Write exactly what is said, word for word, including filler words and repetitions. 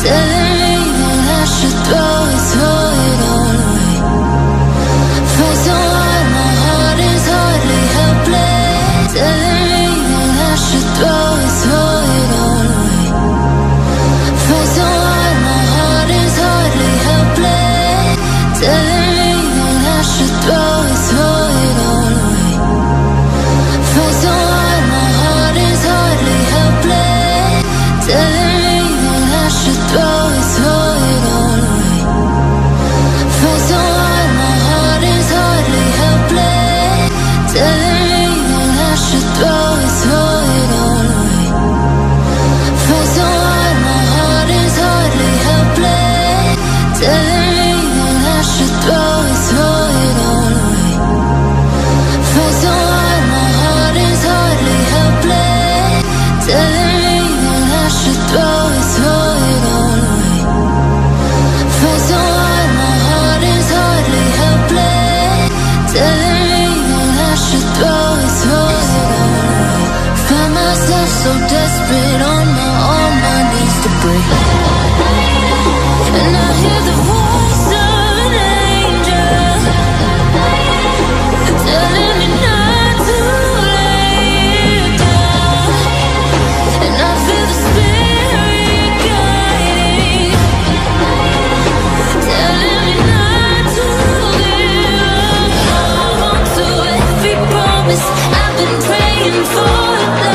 telling me that I should throw it, throw it all away. Frozen wide, my heart is hardly helpless, telling me that I should throw it, throw it all away. Frozen wide, my heart is hardly helpless, telling me that I should throw it, throw it all away. Frozen wide, my heart is hardly helpless, telling me that I should throw it, throw it all away. Frozen wide, my heart is hardly helpless, telling me that I should throw it, throw it all away. Frozen wide, my heart is hardly helpless, telling me that I should throw it, throw it all away. Frozen wide, my heart is hardly helpless, telling me that I should throw it, throw it all away. Frozen wide, my heart is hardly helpless, telling me that I should throw it, throw it all away. Find myself so desperate on my own, my knees to break. And I hear the voice of an angel telling me not to lay it down. And I feel the spirit guiding, telling me not to give up. Hold on to every promise I've been praying for.